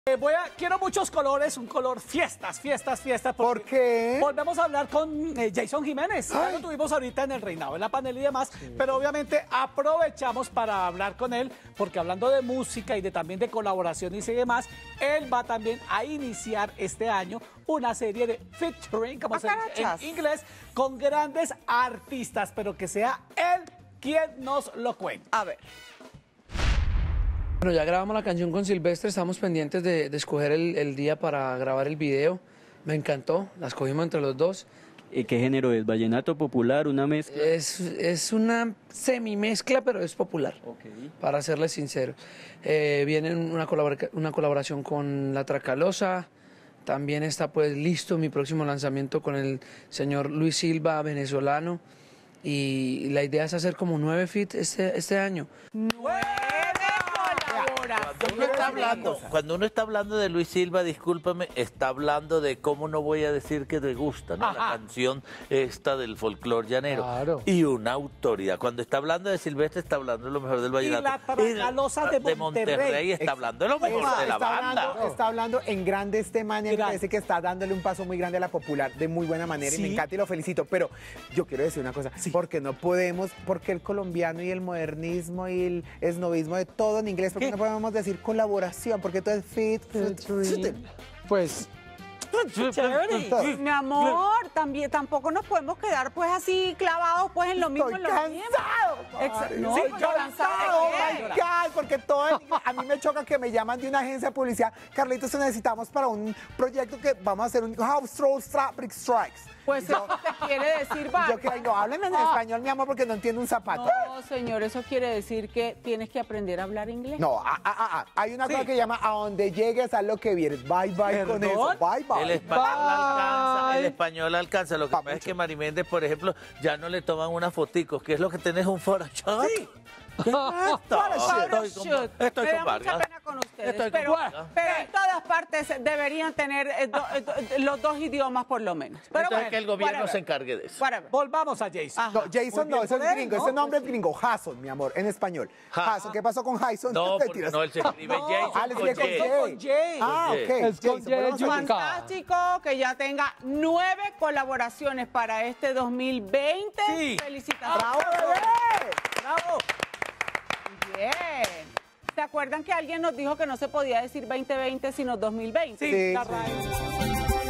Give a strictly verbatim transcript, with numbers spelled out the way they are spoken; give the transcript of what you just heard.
Eh, voy a, quiero muchos colores, un color fiestas, fiestas, fiestas. ¿Por qué? Volvemos a hablar con eh, Jason Jiménez. Ya lo tuvimos ahorita en el Reinado, en la panel y demás, sí. Pero obviamente aprovechamos para hablar con él, porque hablando de música y de también de colaboraciones y demás, él va también a iniciar este año una serie de featuring, como se dice en inglés, con grandes artistas, pero que sea él quien nos lo cuente. A ver. Bueno, ya grabamos la canción con Silvestre, estamos pendientes de, de escoger el, el día para grabar el video. Me encantó, la escogimos entre los dos. ¿Y qué género es? ¿Vallenato, popular, una mezcla? Es, es una semimezcla, pero es popular, okay. Para serles sincero. Eh, viene una, colabora una colaboración con La Tracalosa, también está pues listo mi próximo lanzamiento con el señor Luis Silva, venezolano, y la idea es hacer como nueve feats este, este año. ¡Nueve! Cuando uno, está hablando, cuando uno está hablando de Luis Silva, discúlpame, está hablando de cómo no voy a decir que te gusta, ¿no? La canción esta del folclore llanero. Claro. Y una autoridad. Cuando está hablando de Silvestre, está hablando de lo mejor del vallenato. Y La Tracalosa de, de Monterrey. Monterrey está hablando de lo mejor está, de la está banda. Hablando, está hablando en grande este man, y me parece que está dándole un paso muy grande a la popular de muy buena manera, sí. Y me encanta y lo felicito. Pero yo quiero decir una cosa, sí. Porque no podemos, porque el colombiano y el modernismo y el esnovismo de todo en inglés, porque ¿qué? No podemos decir colaboración, porque todo es fit, fit. Pues... Chévere. Mi amor, también tampoco nos podemos quedar pues así clavados pues en lo mismo. Estoy en lo cansado. Mismo. No, sí, pues, cansado, oh my God, porque todo el, a mí me choca que me llaman de una agencia de publicidad. Carlitos, necesitamos para un proyecto que vamos a hacer un House Throws Traffic Strikes. Pues eso te quiere decir, Bárbara. Yo que no, háblenme en español, mi amor, porque no entiendo un zapato. No, señor, eso quiere decir que tienes que aprender a hablar inglés. No, ah, ah, ah, hay una sí. cosa que llama a donde llegues a lo que vienes. Bye, bye. ¿Perdón? Con eso. Bye, bye. El español bye. alcanza, el español alcanza. Lo que pasa es que Mari Méndez, por ejemplo, ya no le toman unas foticos. ¿Qué es lo que tenés? Un photoshoot. Sí. ¿Qué es esto? Estoy con, estoy Me da mucha pena con ustedes, estoy pero, con pero en todas partes deberían tener eh, do, eh, los dos idiomas por lo menos. Pero entonces bueno, que el gobierno whatever. se encargue de eso. Whatever. Volvamos a Jason. No, Jason no, ese es gringo, ¿no? Ese nombre es gringo. Jason, mi amor, en español. Jason, ¿qué pasó con Jason? No, porque no, él se escribe no. Jason ah, con, con J. con J. Ah, ok. Es con J. Fantástico que ya tenga nueve colaboraciones para este dos mil veinte. Sí. Felicitaciones. ¡Bravo, bebé! ¡Bravo! Bien. ¿Se acuerdan que alguien nos dijo que no se podía decir veinte veinte sino dos mil veinte? Sí, sí, la sí.